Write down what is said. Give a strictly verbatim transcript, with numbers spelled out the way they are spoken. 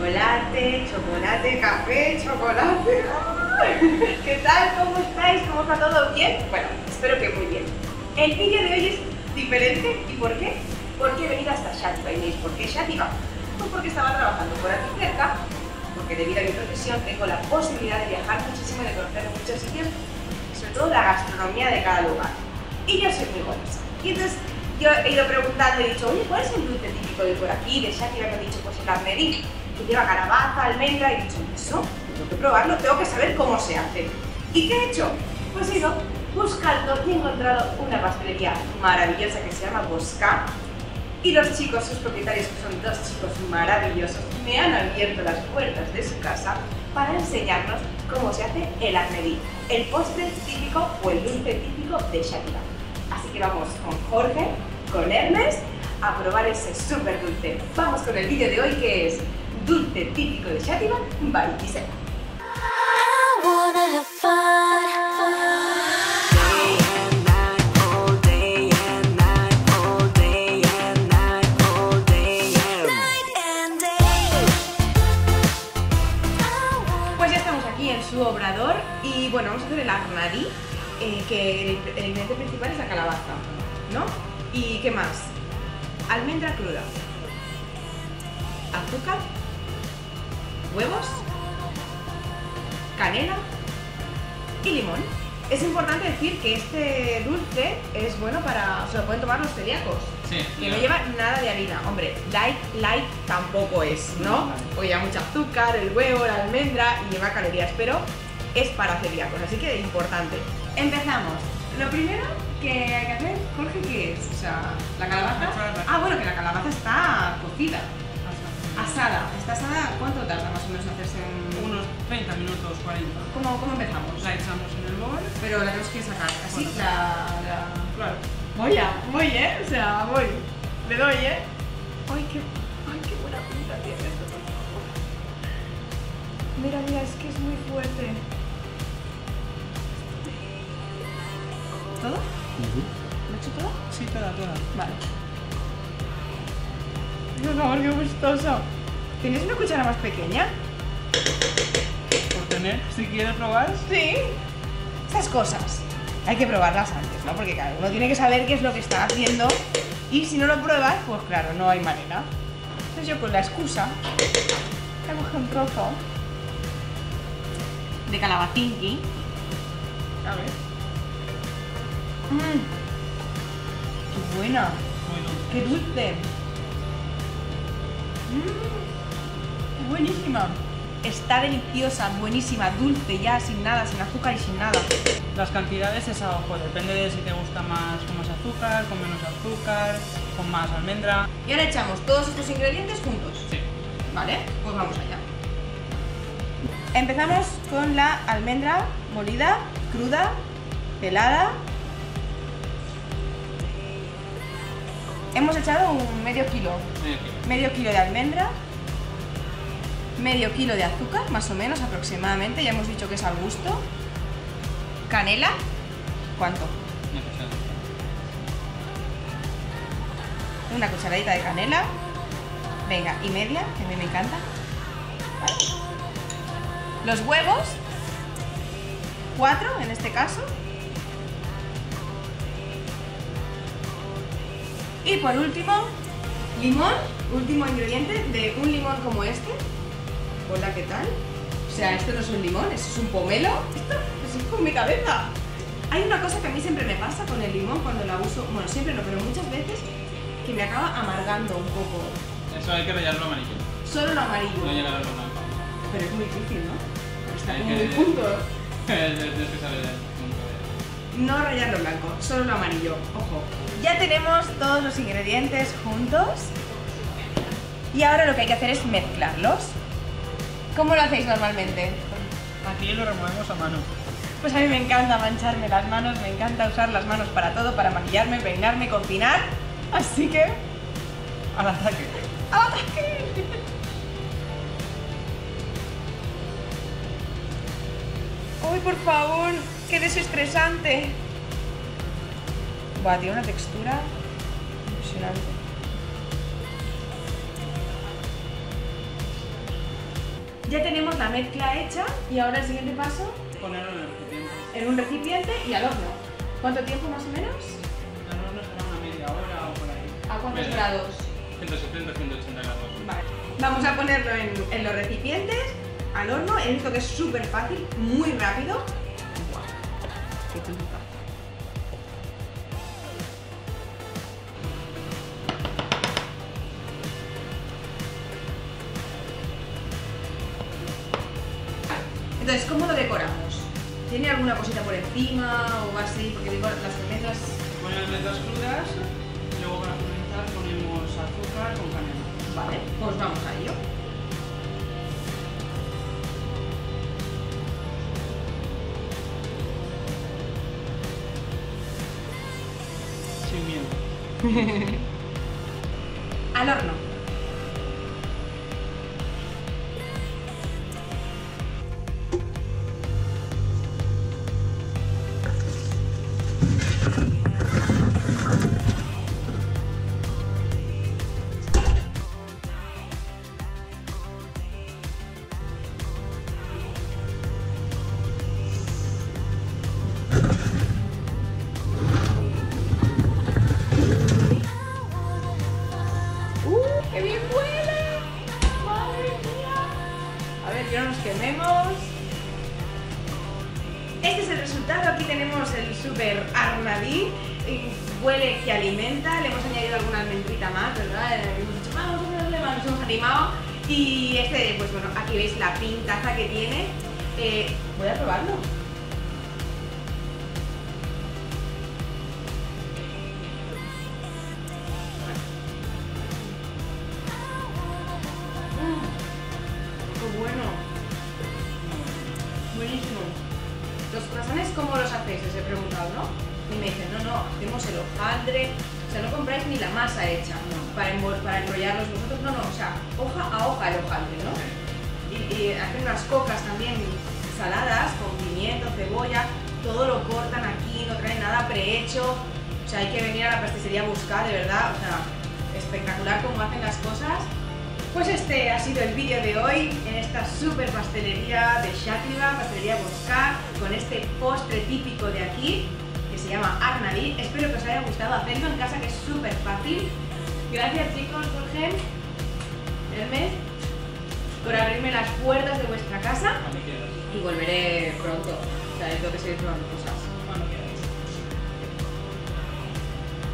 chocolate, chocolate, café, chocolate. ¿Qué tal? ¿Cómo estáis? ¿Cómo está todo? ¿Bien? Bueno, espero que muy bien. El vídeo de hoy es diferente. ¿Y por qué? Porque he venido hasta Xàtiva. Y me diréis, ¿por qué Xàtiva? Pues porque estaba trabajando por aquí cerca, porque debido a mi profesión tengo la posibilidad de viajar muchísimo y de conocer muchos sitios, sobre todo la gastronomía de cada lugar. Y yo soy muy golosa. Y entonces yo he ido preguntando y he dicho, oye, ¿cuál es el dulce típico de por aquí, de Xàtiva? Me han dicho, pues el armedí, que lleva calabaza, almendra, y he dicho, eso, tengo que probarlo, tengo que saber cómo se hace. ¿Y qué he hecho? Pues he ido buscando y he encontrado una pastelería maravillosa que se llama Boscà. Y los chicos, sus propietarios, que son dos chicos maravillosos, me han abierto las puertas de su casa para enseñarnos cómo se hace el armedí, el postre típico o el dulce típico de Xàtiva. Así que vamos con Jorge, con Ernest, a probar ese súper dulce. Vamos con el vídeo de hoy, que es dulce típico de Xàtiva by Gisela. Pues ya estamos aquí en su obrador y bueno, vamos a hacer el armedí. Eh, que el, el ingrediente principal es la calabaza, ¿no? ¿Y qué más? Almendra cruda, azúcar, huevos, canela y limón. Es importante decir que este dulce es bueno para... se lo pueden tomar los celíacos. Sí, que sí. No lleva nada de harina. Hombre, light, light tampoco es, ¿no? Porque lleva mucho azúcar, el huevo, la almendra y lleva calorías, pero es para celíacos, así que importante. Empezamos. Lo primero que hay que hacer, Jorge, ¿qué es? O sea, la calabaza... Ah, bueno, que la calabaza está cocida. Asada. ¿Está asada? ¿Cuánto tarda más o menos hacerse en...? Unos treinta minutos, cuarenta. ¿Cómo, cómo empezamos? La echamos en el bol. Pero la tenemos que sacar. Así, Bueno, la, la... Claro. Voy ya, voy, ¿eh? O sea, voy. Le doy, ¿eh? Ay, qué, ay, qué buena pinta tiene esto, por favor. Mira, mira, es que es muy fuerte. ¿Todo? Uh-huh. ¿Lo he hecho todo? Sí, toda, toda. Vale. Por favor, qué gustoso. ¿Tienes una cuchara más pequeña? Por tener, si quieres probar. Sí. Estas cosas hay que probarlas antes, ¿no? Porque claro, uno tiene que saber qué es lo que está haciendo y si no lo pruebas, pues claro, no hay manera. Entonces yo con la excusa he cogido un trozo de calabacinqui. A ver. Mmm. Qué buena. Muy dulce. Qué dulce. Mmm. Buenísima. Está deliciosa, buenísima, dulce ya, sin nada, sin azúcar y sin nada. Las cantidades es a ojo, depende de si te gusta más con más azúcar, con menos azúcar, con más almendra. Y ahora echamos todos estos ingredientes juntos. Sí. Vale, pues vamos allá. Empezamos con la almendra molida, cruda, pelada. Hemos echado un medio kilo, Medio kilo. medio kilo de almendra, medio kilo de azúcar, más o menos aproximadamente, ya hemos dicho que es al gusto. Canela, ¿cuánto? Necesario. Una cucharadita de canela, venga, y media, que a mí me encanta. Vale. Los huevos, cuatro en este caso. Y por último, limón, último ingrediente de un limón como este. Hola, ¿qué tal? O sea, esto no es un limón, esto es un pomelo. Esto es con mi cabeza. Hay una cosa que a mí siempre me pasa con el limón cuando la uso, bueno, siempre no, pero muchas veces, que me acaba amargando un poco. Eso hay que rallarlo amarillo. Solo lo amarillo. No llegar a lo blanco. Pero es muy difícil, ¿no? Porque está Hay como que- muy punto. Tienes que saber el punto de... No rayarlo blanco, solo lo amarillo. Ojo. Ya tenemos todos los ingredientes juntos. Y ahora lo que hay que hacer es mezclarlos. ¿Cómo lo hacéis normalmente? Aquí lo removemos a mano. Pues a mí me encanta mancharme las manos, me encanta usar las manos para todo, para maquillarme, peinarme, cocinar. Así que... Al ataque. ¡al ataque! ¡Uy, por favor! ¡Qué desestresante! Buah, tiene una textura impresionante. Ya tenemos la mezcla hecha y ahora el siguiente paso, Ponerlo en el recipiente. en un recipiente y al horno. ¿Cuánto tiempo más o menos? El horno será una media hora o por ahí. ¿A cuántos Media. grados? ciento setenta a ciento ochenta grados. Vale. Vamos a ponerlo en, en los recipientes, al horno. He visto que es súper fácil, muy rápido. ¡Guau! ¡Qué pinta! Entonces, ¿cómo lo decoramos? ¿Tiene alguna cosita por encima o así? Porque digo, las almendras... Poner almendras crudas y luego para finalizar ponemos azúcar con canela. Vale, pues vamos a ello. Sin miedo. Al horno. ¡Qué bien huele! ¡Madre mía! A ver, que no nos quememos. Este es el resultado. Aquí tenemos el super arnabí. Huele que alimenta. Le hemos añadido alguna almendrita más, ¿verdad? Hemos dicho, vamos a ponerle más, nos hemos animado. Y este, pues bueno, aquí veis la pintaza que tiene. Eh, voy a probarlo. Bueno, buenísimo. ¿Los croissants cómo los hacéis? Les he preguntado, ¿no? Y me dicen, no, no, hacemos el hojaldre, o sea, no compráis ni la masa hecha, ¿no? para, para enrollarlos vosotros, no, no, o sea, hoja a hoja el hojaldre, ¿no? Y, y hacen unas cocas también saladas con pimiento, cebolla, todo lo cortan aquí, no traen nada prehecho, o sea, hay que venir a la pasticería a buscar, de verdad, o sea, espectacular cómo hacen las cosas. Pues este ha sido el vídeo de hoy en esta super pastelería de Xàtiva, pastelería Boscà, con este postre típico de aquí que se llama arnabí. Espero que os haya gustado hacerlo en casa, que es súper fácil. Gracias chicos, Jorge, Hermes, por abrirme las puertas de vuestra casa Cuando quieras. y volveré pronto. O sea, es lo que seguir probando cosas.